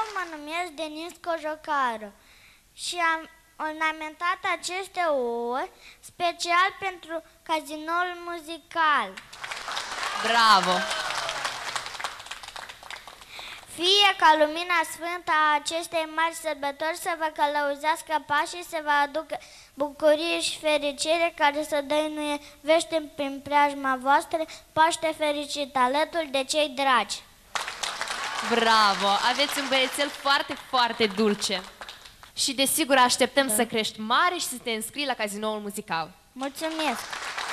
mă numesc Denis Cojocară și am ornamentat aceste ouă special pentru Cazinoul Muzical. Bravo! Fie ca lumina sfântă a acestei mari sărbători să vă călăuzească pașii, să vă aducă bucurie și fericire, care să dăinuie vește prin preajma voastră, Paște fericit, alături de cei dragi. Bravo! Aveți un băiețel foarte, foarte dulce. Și desigur așteptăm să crești mare și să te înscrii la Cazinoul Muzical. Mulțumesc!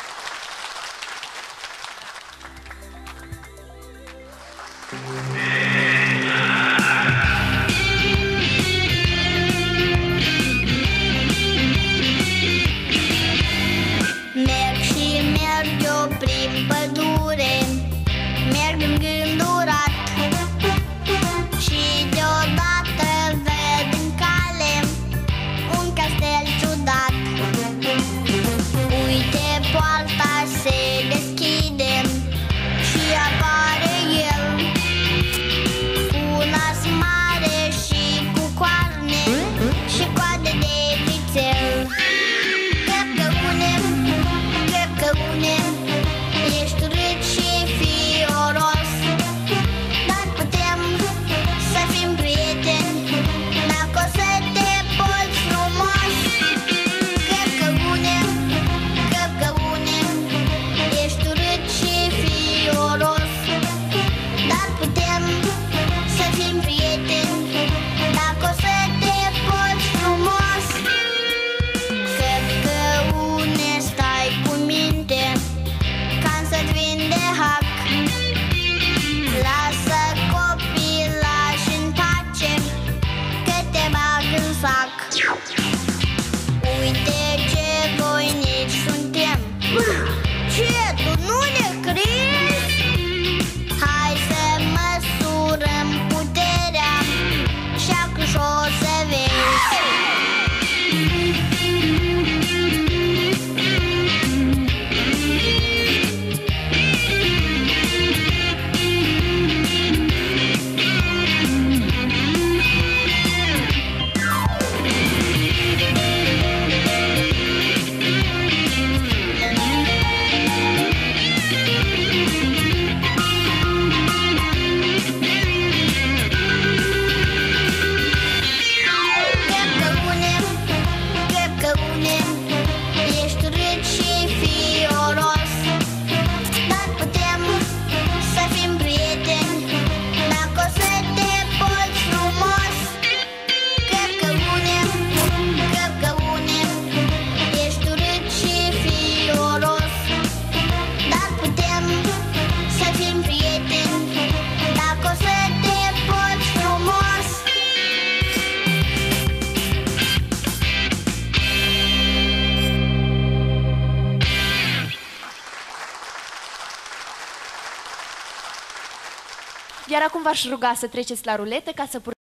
Merg și merg eu prin pădure, merg îngândurat și deodată văd în cale un castel ciudat. Uite, poarta se deschide și apare el, un as mare și cu coarne și coade de vițel. Ești râd și fioros, dar putem să fim prieteni dacă o să te porți frumos. Căpcăune, ești râd și fioros, dar putem să fim prieteni dacă o să te porți frumos. Căpcăune, stai cu minte, să-ți vinde hac. Lasă copilași în pace, că te bag în sac. Uite ce voinici suntem. Ce, tu nu ne crezi? Hai să măsurăm puterea și acuși o să vezi. Iar acum v-aș ruga să treceți la ruletă ca să